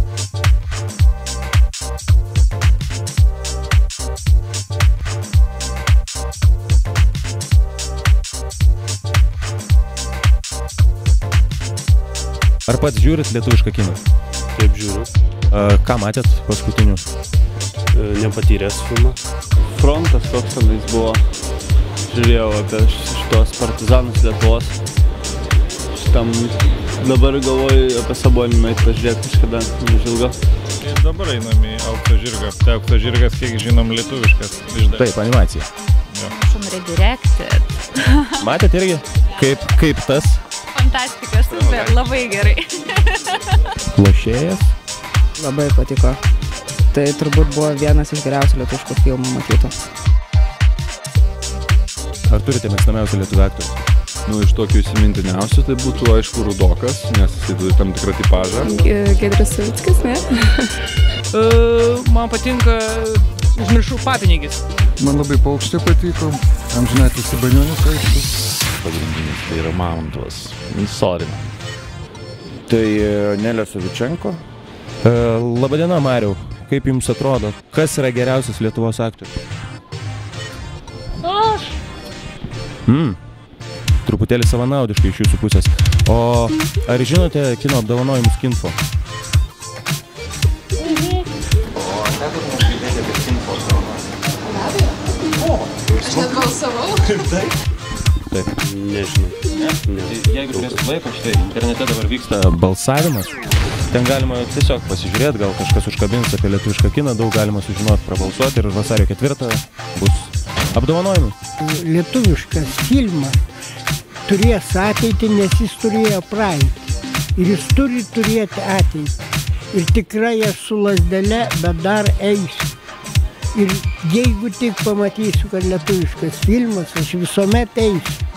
Ar pats žiūrit lietuvišką kiną? Taip, žiūriu. Ką matėt paskutiniu? Nepatyręs filmą. Frontas koks tenais buvo. Žiūrėjau apie šitos partizanus Lietuvos. Šitam dabar galvoju apie Sabonį nueit pažiūrėti kažkada nežilgo. Ir dabar einam į Aukso žirgą. Tai Aukso žirgas, kiek žinom, lietuviškas. Taip, animacija. From Redirected. Matėt irgi? Kaip tas? Fantastika, super, labai gerai. Lošėjas? Labai patiko. Tai turbūt buvo vienas iš geriausių lietuviškų filmų matytų. Ar turite mėgstamiausią lietuvių aktorių? Iš tokių įsimintiniausių tai būtų, aišku, Rudokas, nes jisai turi tam tikrą tipažą. Giedrius Savickis, ne? Man patinka, užmiršau, Papinigis. Man labai Paukštė patiko, amžinatilsį Banionis, aišku. Pagrindinis tai yra Mamontovas, Sorina. Tai Nelė Savičenko. Labadiena, Mariau. Kaip jums atrodo, kas yra geriausias Lietuvos aktorius? Aš! Truputėlį savanaudiškai iš jūsų pusės. O ar žinote kino apdovanojimus Kinfo? Aš net balsavau. Taip. Nežinau. Jeigu turėsit laiko, štai internete dabar vyksta balsavimas. Ten galima tiesiog pasižiūrėti, gal kažkas užkabins apie lietuvišką kiną, daug galima sužinoti, prabalsuoti ir vasario 4 bus apdovanojimai. Lietuviškas filmas turės ateitį, nes jis turėjo praeitį. Ir jis turi turėti ateitį. Ir tikrai aš su lazdele, bet dar eisiu. Ir jeigu tik pamatysiu, kad lietuviškas filmas, aš visuomet eisiu.